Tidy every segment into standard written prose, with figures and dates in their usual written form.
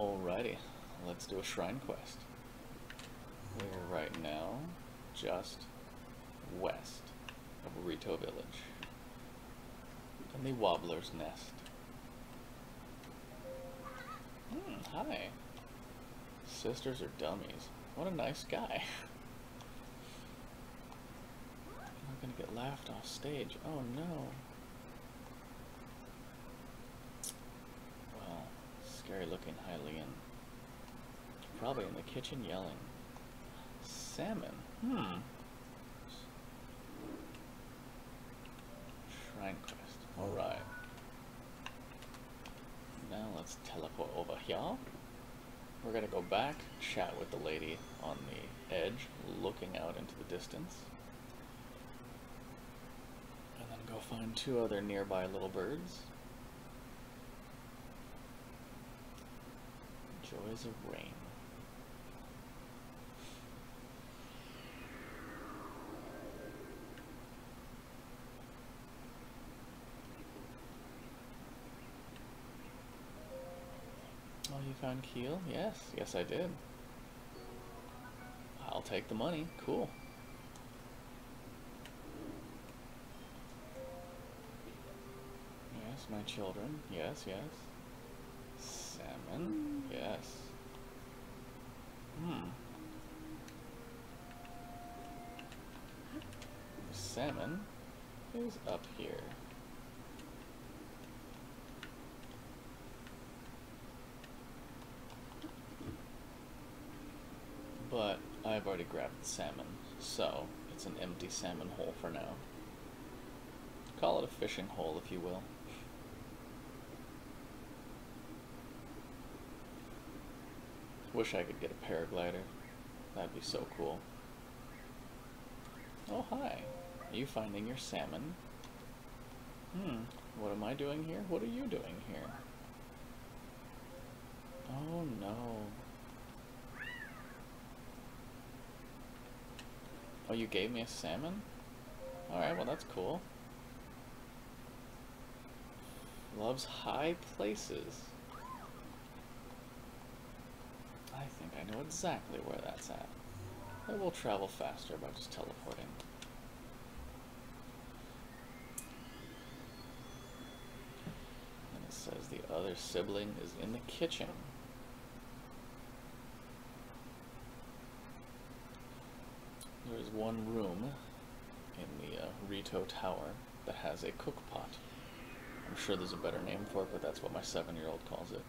Alrighty, let's do a shrine quest. We're right now just west of Rito Village and the Warbler's Nest. Hi. Sisters are dummies. What a nice guy. I'm gonna get laughed off stage. Oh no. Well, scary looking Hylian. Probably in the kitchen yelling. Salmon. Shrine quest. Alright. Now let's teleport over here. We're gonna go back, chat with the lady on the edge, looking out into the distance. And then go find two other nearby little birds. Joys of rain. Oh, you found Keel? Yes, yes I did. I'll take the money. Cool. Yes, my children. Yes, yes. Salmon. Yes. Salmon is up here. But I've already grabbed the salmon, so it's an empty salmon hole for now. Call it a fishing hole, if you will. Wish I could get a paraglider. That'd be so cool. Oh, hi. Are you finding your salmon? What am I doing here? What are you doing here? Oh, no. Oh, you gave me a salmon? Alright, well that's cool. Loves high places. I think I know exactly where that's at. But we'll travel faster by just teleporting. And it says the other sibling is in the kitchen. There's one room in the Rito Tower that has a cook pot. I'm sure there's a better name for it, but that's what my 7-year-old calls it.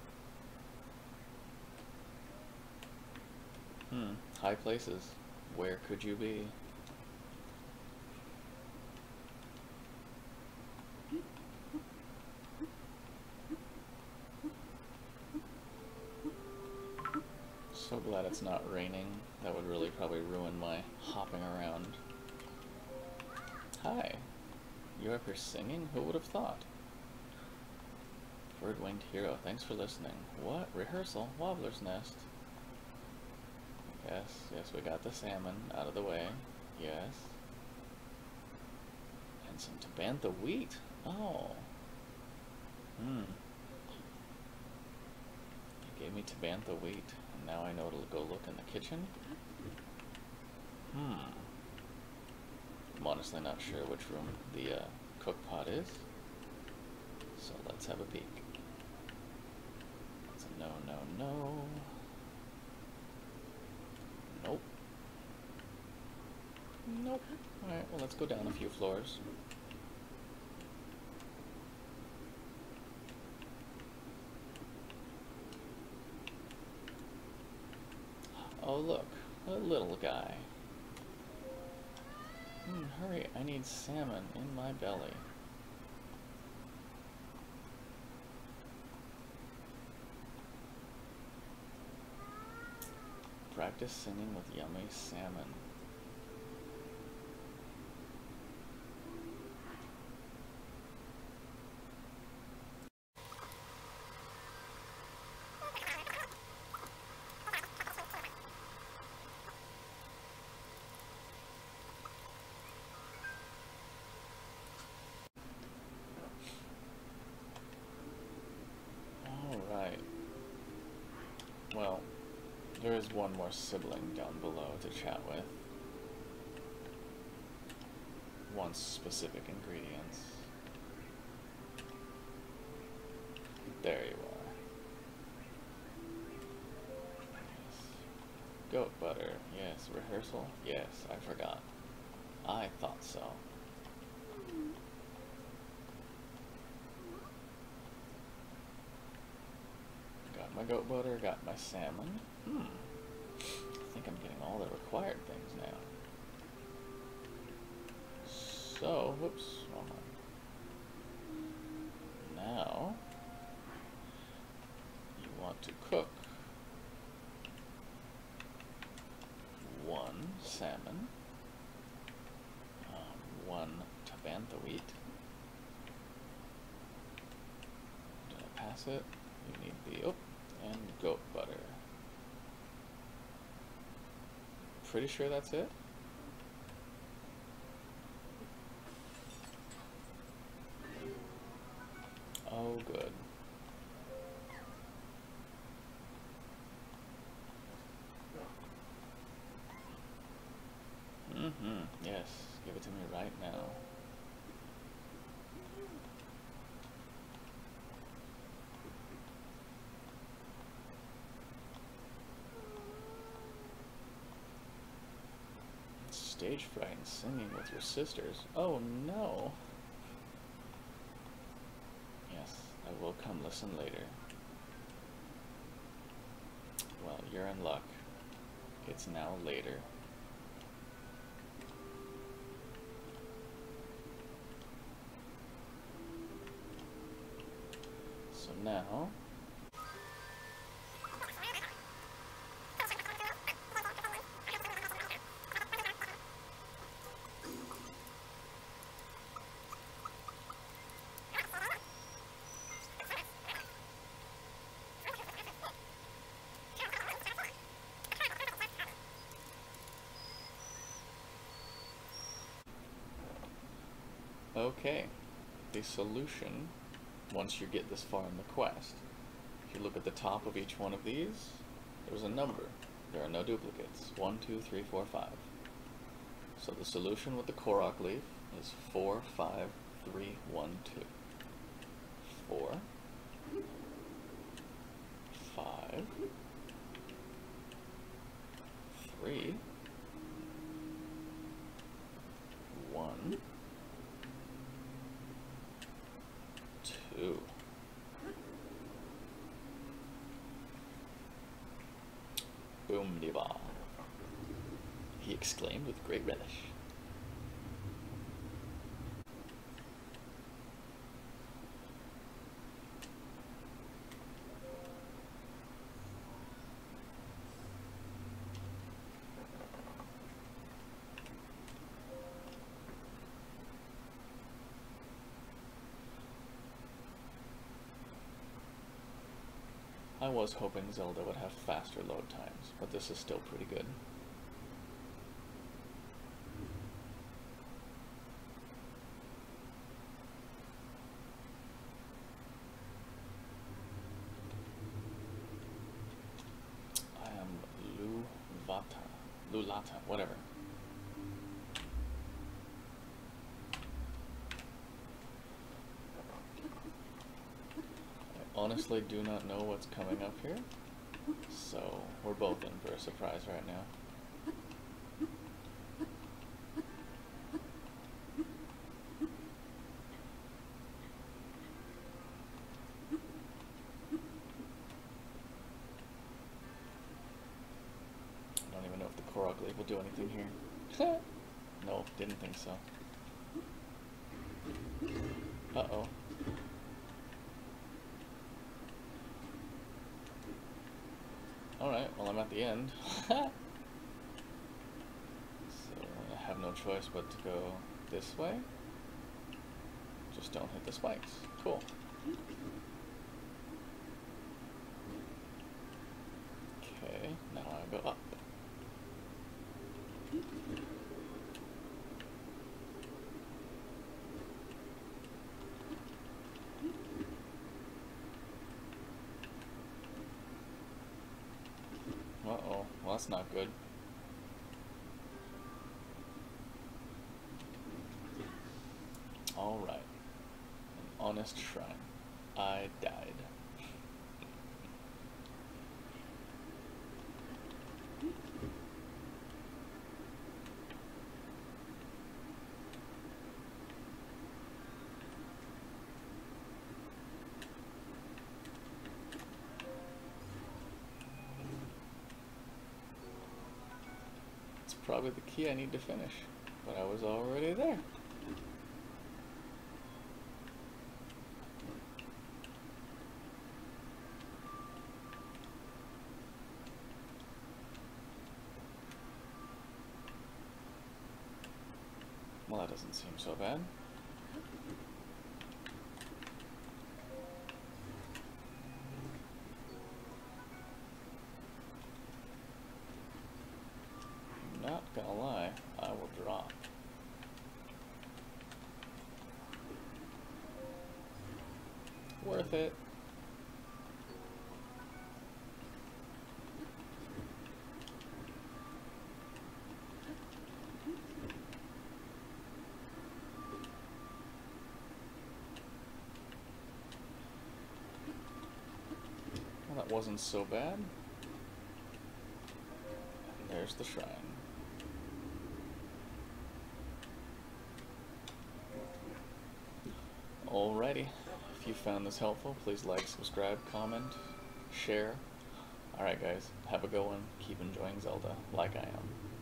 High places. Where could you be? So glad it's not raining. That would really probably ruin my hopping around. Hi. You up here singing? Who would have thought? Bird-winged hero, thanks for listening. What? Rehearsal? Wobbler's Nest. Yes, yes, we got the salmon out of the way. Yes. And some Tabantha wheat. Oh. You gave me Tabantha wheat, and now I know to go look in the kitchen. I'm honestly not sure which room the cook pot is. So let's have a peek. It's a no, no, no. Nope. Nope. Alright, well let's go down a few floors. Oh look, a little guy. Hurry, I need salmon in my belly. Practice singing with yummy salmon. Alright. There is one more sibling down below to chat with. Wants specific ingredients. There you are. Yes. Goat butter. Yes. Rehearsal? Yes, I forgot. I thought so. Got my goat butter, got my salmon. I think I'm getting all the required things now. So, whoops, wrong one. Now, you want to cook one salmon, one tabantha wheat. Did I pass it? You need the, and goat butter. Pretty sure that's it? Oh, good. Yes, give it to me right now. Stage fright and singing with your sisters. Oh no. Yes, I will come listen later. Well, you're in luck. It's now later. So now, okay, the solution, once you get this far in the quest, if you look at the top of each one of these, there's a number. There are no duplicates. 1, 2, 3, 4, 5. So the solution with the Korok leaf is 4, 5, 3, 1, 2. 4, 5, 3, 1, 2. Boom de ba, he exclaimed with great relish. I was hoping Zelda would have faster load times, but this is still pretty good. I am Voo Lota, whatever. Honestly do not know what's coming up here, so we're both in for a surprise right now. I don't even know if the Korok leaf will do anything here. No, didn't think so. Uh-oh. Alright, well I'm at the end. So I have no choice but to go this way. Just don't hit the spikes. Cool. Okay, now I go up. Uh-oh. that's not good. Alright. An honest shrine. I died. It's probably the key I need to finish, but I was already there. Well, that doesn't seem so bad. Not gonna lie, I will drop. Worth it. Well, that wasn't so bad. And there's the shrine. Alrighty, if you found this helpful, please like, subscribe, comment, share. Alright guys, have a good one. Keep enjoying Zelda, like I am.